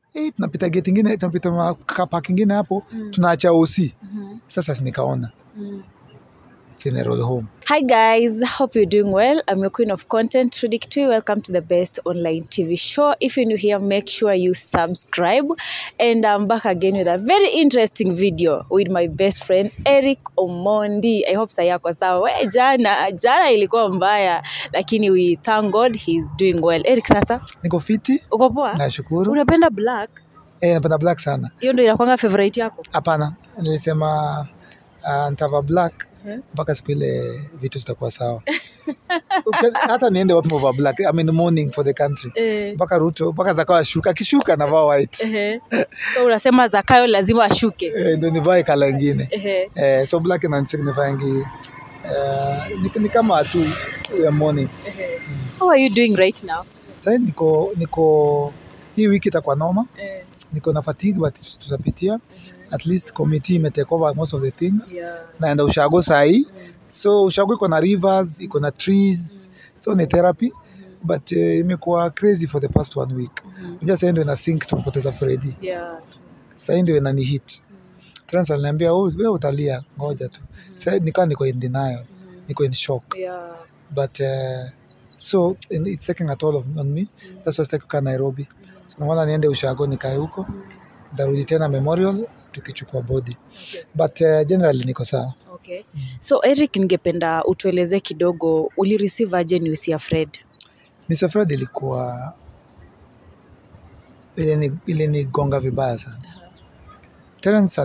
tunapita gate ingine, tunapita park ingine hapo, tunaacha OC. Sasa nikaona funeral home. Hi guys, hope you're doing well. I'm your queen of content, Trudy Kitui. Welcome to the best online TV show. If you're new here, make sure you subscribe. And I'm back again with a very interesting video with my best friend Eric Omondi. I hope sayako sawa. Jana ilikuwa mbaya, lakini we thank God he's doing well. Eric, sasa niko fiti. Uko poa? Nashukuru. Unapenda black? Napenda black sana. Hiyo ndio inakuanga favorite yako? Hapana, nilisema nitava black mpaka siku ile vitu zitakuwa sawa. Hata niende wapi over black, I'm in the morning for the country. Mpaka Ruto, mpaka Zakayo ashuka, kishuka na vaa white. So unasema Zakayo lazima ashuke? Ndio nivae kala nyingine. So black ina signifying ni kama tu ya morning. How are you doing right now? Sasa niko hii wiki itakuwa noma. Niko na fatigue but tutapitia. At least committee imetake over most of the things. Naenda ushago sahi. So ushago iko na rivers, iko na trees. So ni therapy. But imekuwa crazy for the past 1 week. Unajua sasa ndio ina sink tumepoteza Freddy. Sasa ndio inani hit. Trans aliniambia wewe utalia, ngoja tu. Sasa niko in denial. Niko in shock. But so it's taking a toll on me. That's why I kukaa Nairobi. So naona niende ushago nikae huko. Darudi tena memorial tukichukua body. But generally niko sawa. Okay. So Eric, ningependa utueleze kidogo ulireceive aje news ya Fred? News ya Fred ilikuwa ile ni gonga vibaya sana. Terence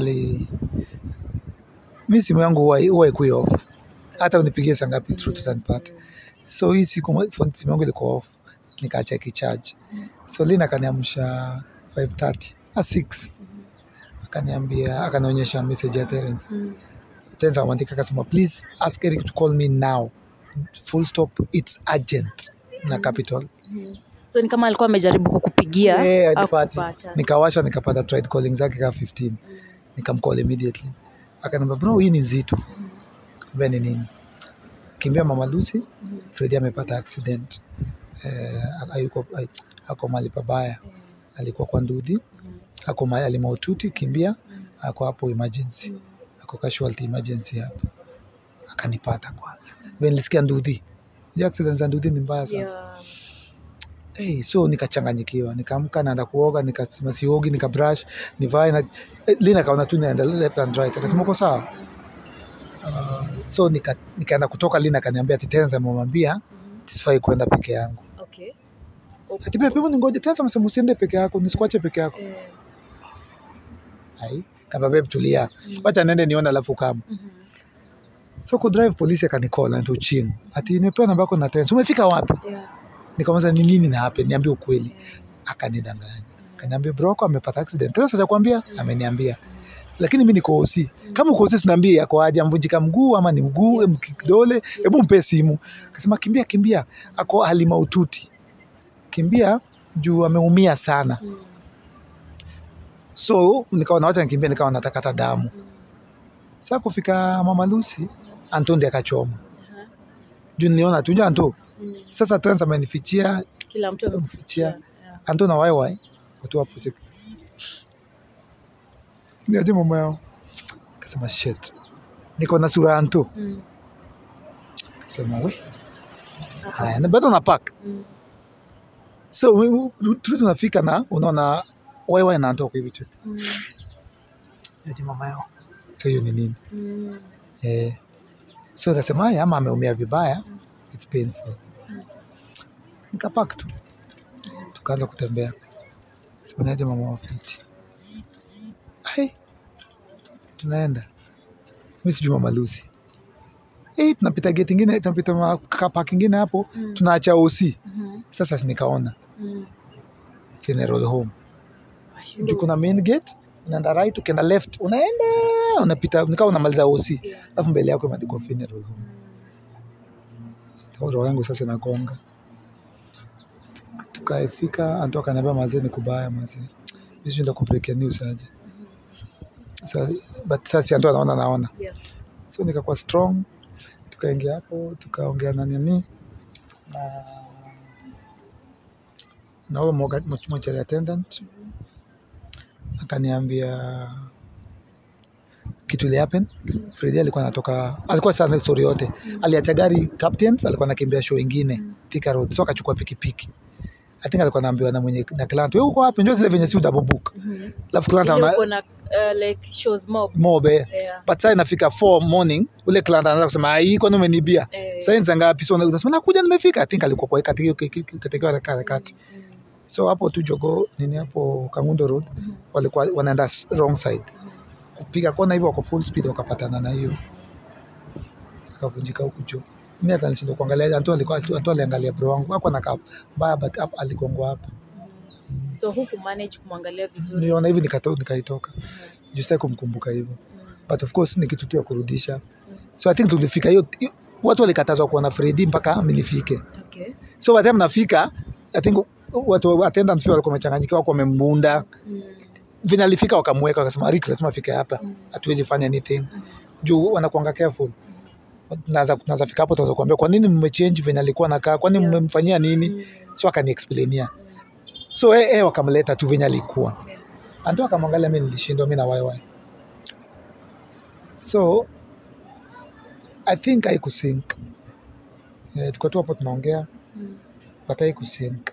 mimi simu yangu huwa iko off. Hata unipigie saa ngapi through tutanipata. So hii siku simu yangu ilikuwa off. Nikaacha charge. So Lina akaniamsha 5:30 6. Akanionyesha message ya Terence. Terence akamwandika akasema please ask Eric to call me now. Full stop, it's urgent. Na capital. So ni kama alikuwa amejaribu kukupigia nikawasha nikapata tried calling zake kama 15. Nikamcall immediately. Akaniambia bro hii ni nzito. Mbona ni nini? Kimbia Mama Lucy, Freddy amepata accident. Ako mahali pabaya. Alikuwa kwa Ndudhi. Ako mahali alimaututi, kimbia. Ako hapo emergency. Ako casualty emergency hapo. Akanipata kwanza. Nilisikia Ndudhi. Hiyo accident za Ndudhi ni mbaya sana. So nikachanganyikiwa. Nikaamka naenda kuoga, nikasema siogi, nikabrush, nivae na Lina kaona tu naenda left and right. Akasema uko sawa. So nikaenda kutoka. Lina akaniambia ati Terence amemwambia sifai kwenda peke yangu. Ati pepe ngoja Terence amesema usiende peke yako, nisikuache peke yako. Kama babe tulia. Wacha nende nione alafu kama. So ku drive polisi akanikola ndo chini. Ati nimepewa namba yako na Terence. Umefika wapi? Nikamwambia ni nini na happen? Niambie ukweli. Akanidanganya. Akaniambia bro wako amepata accident. Terence hajakwambia? Ameniambia. Lakini mimi niko OC. Kama uko OC tunaambie yako aje, amvunjika mguu ama ni mguu, kidole, hebu mpe simu. Akasema kimbia. Ako hali maututi. Kimbia juu ameumia sana. So nikaona wacha nikimbia, nikawa natakata damu. Sasa kufika Mama Lucy, Anton ndiye akachoma. Juu niliona tu Anton. Sasa Terence amenifichia, kila mtu amenifichia. Anton na wai watu hapo check. Niaje mama yao. Akasema shit. Niko na sura Anton. Akasema we. Haya, na bado na pack. So tunafika na unaona wai na Anton kwa hivi tu. Niaje mama yao. So hiyo ni nini? So akasema haya ama ameumia vibaya, it's painful. Nikapack tu. Tukaanza kutembea. Siponaje mama wa fiti. Tunaenda. Mimi sijui Mama Lucy. Tunapita gate ingine, tunapita park ingine hapo, tunaacha OC. Sasa nikaona funeral home. Juu kuna main gate, unaenda right, ukienda left, unapita, nikawa unamaliza OC. Alafu mbele yako imeandikwa funeral home. Roho yangu sasa inagonga. Tukaifika, Anton akaniambia mazee ni kubaya mazee. Mimi ndio kupelekea news aje. But sasa Anton anaona. So nikakuwa strong. Tukaingia hapo, tukaongea na nini na mochari attendant. akaniambia kitu ile happen. Freddy alikuwa sana story yote. Aliacha gari Captains, alikuwa anakimbia show ingine Thika Road, so akachukua pikipiki. I think alikuwa anaambiwa na client, wewe uko wapi? Njoo zile venye si double book. Alafu client ana like shows mob but sasa inafika 4 morning, ule client anaanza kusema hii kwa nini umenibia? Sasa ni ngapi? So unasema nakuja nimefika. I think alikuwa kwa katika kati. So hapo tu Jogo nini hapo Kangundo Road walikuwa wanaenda wrong side. Kupiga kona hivyo kwa full speed wakapatana na hiyo. Akavunjika huko juu. Mimi hata nishindo kuangalia, Anto aliangalia bro wangu. Hapo anakaa mbaya but up aligongwa hapa. So huku manage kumwangalia vizuri. Niona hivi nikaitoka. Just kumkumbuka hivyo. But of course ni kitu tu ya kurudisha. So I think tulifika hiyo, watu walikatazwa kuona Freddy mpaka nilifike. Okay. So by the time nafika, I think watu attendants pia walikuwa wamechanganyikiwa, wako wamembunda. Vina alifika wakamweka wakasema Rick lazima afike hapa. Hatuwezi fanya anything. Juu wanakuanga careful. Naanza fika hapo tuanza kuambia kwa nini mmechange venye alikuwa anakaa? Kwani mmemfanyia nini? So akaniexplainia. So wakamleta tu venye alikuwa. Anto akamwangalia mimi nilishindwa mimi na why. So I think haikusync. Tuko tu hapo tunaongea. But haikusync.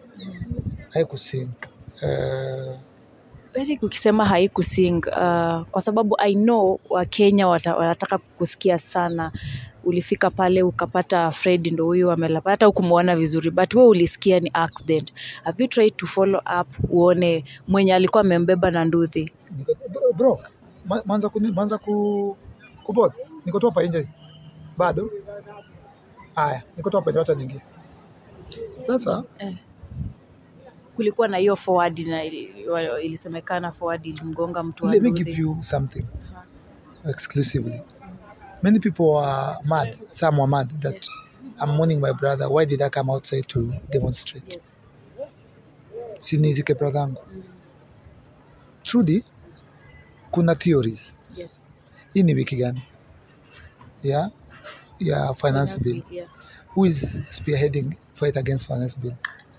Eric ukisema haikusync kwa sababu I know Wakenya wanataka kusikia sana. Ulifika pale ukapata Fred ndo huyo amelapata ukumuona vizuri, but wewe ulisikia ni accident. Have you tried to follow up uone mwenye alikuwa amembeba na nduthi? Bro, manza kubot. Niko tu hapa nje. Bado? Haya, niko tu hapa nje hata ningi. Sasa kulikuwa na hiyo forward na ilisemekana forward ilimgonga mtu wa nduthi. Let me give you something exclusively. Many people are mad. Some were mad that I'm mourning my brother. Why did I come outside to demonstrate? Yes. Sinizike brother yangu. Trudy, kuna theories. Yes. Hii ni wiki gani? Yeah, finance bill. Yeah. Who is spearheading fight against finance bill?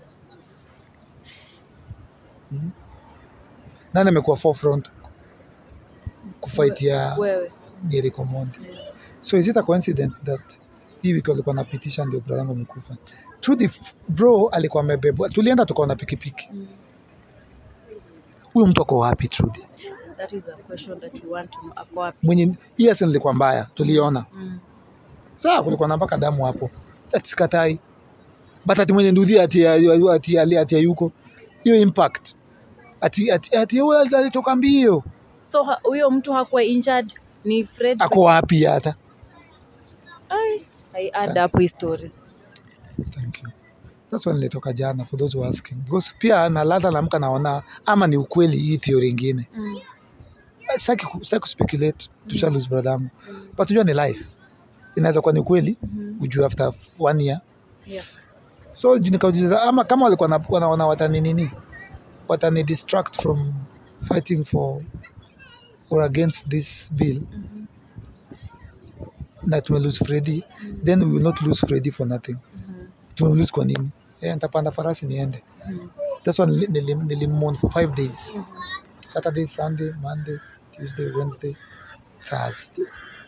Nani amekuwa forefront kufight ya Nyeri Command? So is it a coincidence that hii wiki walikuwa na petition ndio brother yangu amekufa? Trudy bro alikuwa amebebwa. Tulienda tukaona pikipiki. Huyo mtu ako wapi Trudy? That is a question that you want to know. Ako wapi? Mwenye yes nilikuwa mbaya tuliona. Sasa kulikuwa na mpaka damu hapo. Sikatai. But ati mwenye ndudhi ati yuko. Hiyo impact. Ati huyo alitoka mbio. So huyo mtu hakuwa injured ni Fred. Ako wapi hata? I add up his story. Thank you. That's why nilitoka jana for those who are asking. Because pia na ladha naamka naona ama ni ukweli hii theory nyingine. Sitaki kuspekulate to lose brother yangu. But unajua ni life. Inaweza kuwa ni ukweli ujue after 1 year. Yeah. So nikaujiza ama kama walikuwa wanaona watani distract from fighting for or against this bill. That we lose Freddy, then we will not lose Freddy for nothing. We will lose kwa nini? Nitapanda farasi niende. That's why nilimon for 5 days. Saturday, Sunday, Monday, Tuesday, Wednesday, Thursday.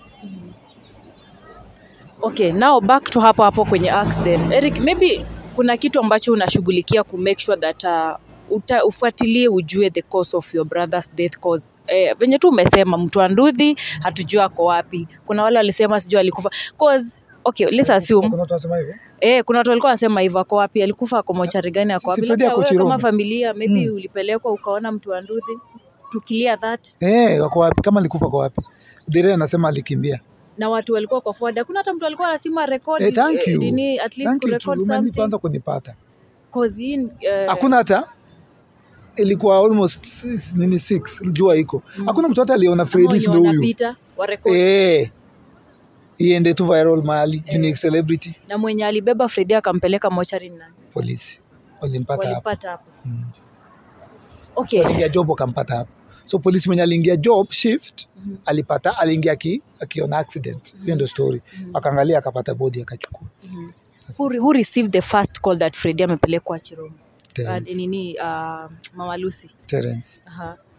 Okay, now back to hapo kwenye accident. Eric, maybe kuna kitu ambacho unashughulikia ku make sure that ufuatilie ujue the cause of your brother's death cause. Venye tu umesema mtu wa nduthi hatujua ako wapi. Kuna wale walisema sijui alikufa cause okay, let's assume kuna watu wanasema hivyo. Kuna watu walikuwa wanasema hivyo ako wapi, alikufa kwa mochari gani, ako wapi. Kama familia maybe ulipelekwa ukaona mtu wa nduthi to clear that. Ako wapi, kama alikufa kwa wapi. Dire anasema alikimbia. Na watu walikuwa kwa forward. Hakuna hata mtu alikuwa anasema record nini at least ku record something. Kwanza kunipata. Cause hakuna hata ilikuwa almost 6 jua iko. Hakuna mtu hata aliona Freddy ndio huyu. Wanapita wa record. Iende tu viral mahali, unique celebrity. Na mwenye alibeba Freddy akampeleka mochari ni nani? Polisi. Walimpata hapo. Okay. Aliingia job akampata hapo. So polisi mwenye aliingia job shift aliingia akiona accident. Hiyo ndio story. Akaangalia akapata body akachukua. Who received the first call that Freddy amepelekwa Chiromo? Mama Lucy. Terence.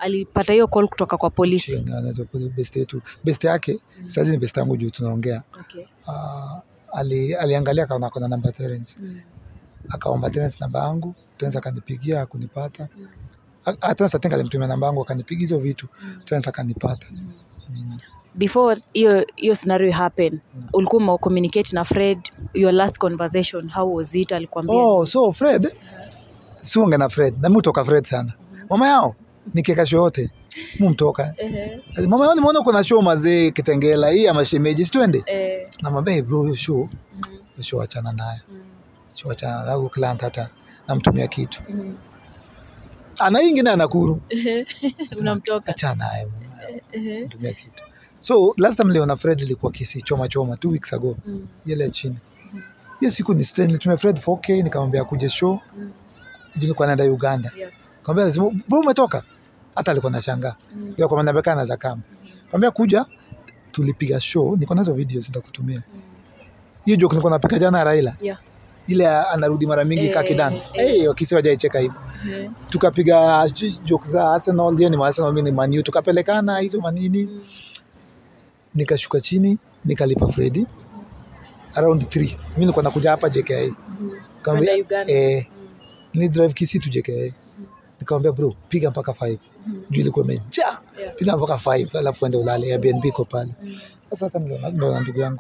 Alipata hiyo call kutoka kwa polisi. Anaitwa best yetu. Best yake sasa ni best yangu juu tunaongea. Okay. Aliangalia kaona kuna namba Terence. Akaomba Terence namba yangu, Terence akanipigia kunipata. Hata sasa tenga alimtumia namba yangu akanipigia hizo vitu. Terence akanipata. Before hiyo scenario happen, ulikuwa communicate na Fred, your last conversation, how was it? Alikwambia? So Fred, siunge na Fred, na mtoka Fred sana. Mama yao, nikeka show yote, mumtoka. Mama yao nimeona kuna show mazee Kitengela hii ama shemeji, twende. Na mama bro, show achana nayo. Show achana nayo client hata namtumia kitu. Ana ingine anakuru. Unamtoka. Achana nayo. Namtumia kitu. So last time Leona Fred ilikuwa Kisii choma 2 weeks ago. Ile chini. Hiyo siku ni strain nitumia Fred 4K nikamwambia akuje show. Nilikuwa naenda Uganda. Nikamwambia bro umetoka? Hata alikuwa anashangaa. Yeye kwa maana bekana za kama. Nikamwambia kuja tulipiga show, niko nazo videos nitakutumia. Hiyo joke nilikuwa napiga jana Raila. Ile anarudi mara mingi kaki dance. Wakisi wajaicheka hivyo. Tukapiga joke za Arsenal, yeye ni Arsenal mimi ni Man U, tukapelekana hizo manini. Nikashuka chini, nikalipa Freddy around 3. Mimi nilikuwa nakuja hapa JKA. Nikamwambia ni drive Kisii tu JKA. Nikamwambia bro, piga mpaka 5. Juu ilikuwa imejaa. Piga mpaka 5 alafu ende ulale Airbnb kwa pale. Sasa hata ndo ndugu yangu.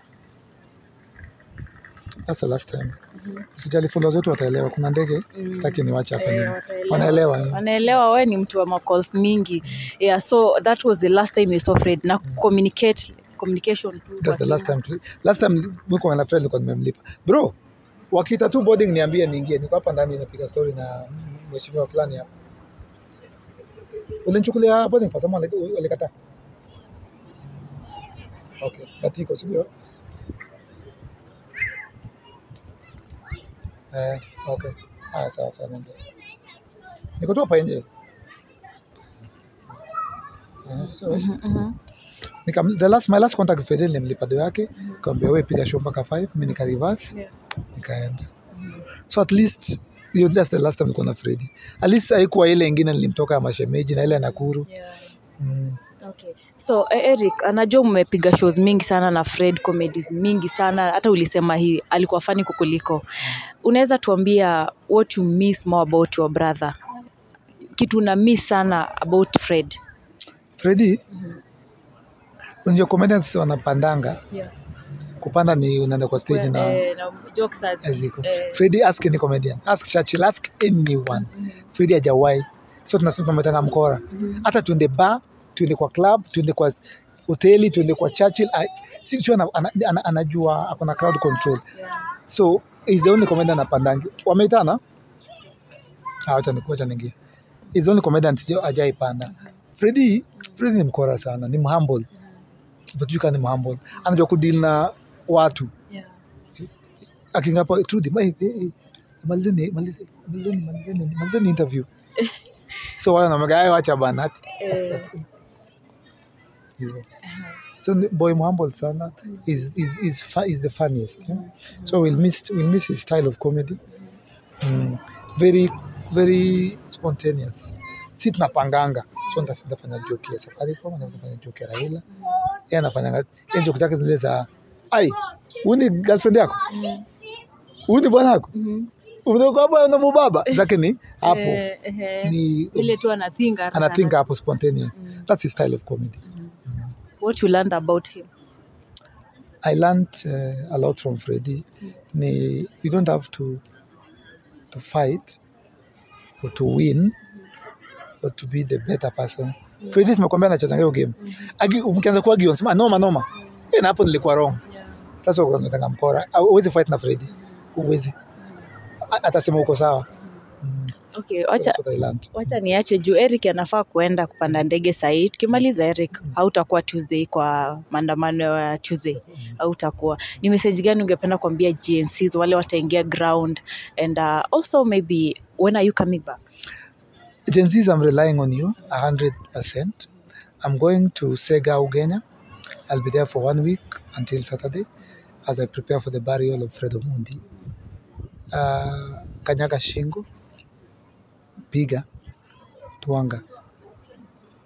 Sasa last time. Usijali followers wetu wataelewa kuna ndege sitaki niwache hapa nyuma. Wanaelewa wewe ni mtu wa calls mingi. So that was the last time you saw Fred na communication tu. That's the last time. Last time niko na Fred nilikuwa nimemlipa. Bro, wakita tu boarding niambie niingie. Niko hapa ndani napiga story na mheshimiwa fulani hapa. Ulinichukulia boarding pass ama alikataa? Okay, batiko sio? Okay. Sawa ndio. Niko tu hapa nje. So my last contact with Fidel nimelipa do yake, kaambia wewe piga show mpaka 5, mimi nika reverse, nikaenda. So at least that's the last time niko na Freddy. At least haikuwa ile nyingine nilimtoka mashemeji na ile Nakuru. Okay. So Eric, anajua umepiga shows mingi sana na Fred, comedies mingi sana, hata ulisema hii alikuwa funny kukuliko. Unaweza tuambia what you miss more about your brother? Kitu una miss sana about Fred? Freddy, unajua comedians wanapandanga. Kupanda ni unaenda kwa stage na jokes as Freddy ask any comedian, ask Churchill, ask anyone. Freddy hajawahi. So tunasema tumetanga mkora. Hata tuende bar, tuende kwa club, tuende kwa hoteli, tuende kwa Churchill. Si anajua akona crowd control. So is the only comedian anapandangi. Wameitana? Wacha ningie. Is the only comedian hajaipanda. Freddy ni mkora sana, ni humble. But you can humble. Anajua kudeal na watu. Akingapo Trudy, malizeni interview. So wana magayo wacha bana. So boy humble sana is the funniest. So we'll miss his style of comedy. Very very spontaneous. Si tunapanganga. So ndafanya joke ya Safaricom, ndafanya joke ya Raila. Yeye anafanya joke zake zile za uni girlfriend yako? Uni bwana yako? Unatoka hapa na mbaba zake ni hapo. Ni ile tu anatinga hapo spontaneous. That's his style of comedy. What you learned about him? I learned a lot from Freddy. You don't have to fight or to win or to be the better person. Freddy simekwambia anacheza hiyo game. Mkianza kuwa gion sema noma. Na hapo nilikuwa wrong. Sasa uko unataka mkora. Uwezi fight na Freddy. Uwezi. Atasema uko sawa. Okay, wacha niache juu Eric anafaa kuenda kupanda ndege sasa. Tukimaliza Eric, hautakuwa Tuesday kwa maandamano ya Tuesday. Hautakuwa. Ni message gani ungependa kuambia GNCs wale wataingia ground, and also maybe when are you coming back? GNCs, I'm relying on you 100%. I'm going to Sega, Ugenya. I'll be there for 1 week until Saturday as I prepare for the burial of Fred Omondi. Kanyaga shingo, piga, tuanga.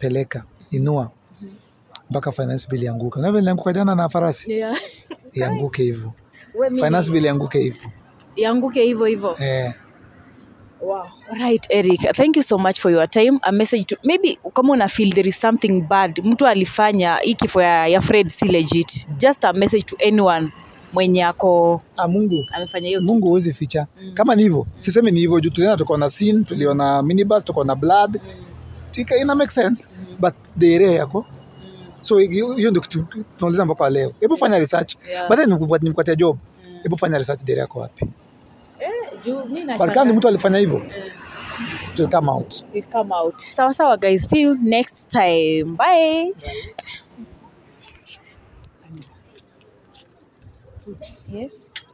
peleka, inua. Mpaka finance bill ianguke. Na vile nilianguka jana na farasi. Yeah. Ianguke hivyo. Finance bill ianguke hivyo. Ianguke hivyo. Wow. Right, Eric. Thank you so much for your time. A message to maybe kama una feel there is something bad, mtu alifanya hii kifo ya Fred si legit. Just a message to anyone mwenye ako Mungu amefanya hiyo. Mungu huwezi ficha. Kama ni hivyo, sisemi ni hivyo juu tuliona tuko na scene, tuliona minibus, tuko na blood. Ina make sense, but the area yako. So hiyo ndio kitu tunauliza mpaka leo. Hebu fanya research. But then nimkupatia job. Hebu fanya research the area yako wapi. Balkani mtu alifanya hivyo. It will come out. Sawa guys, see you next time. Bye. Yes.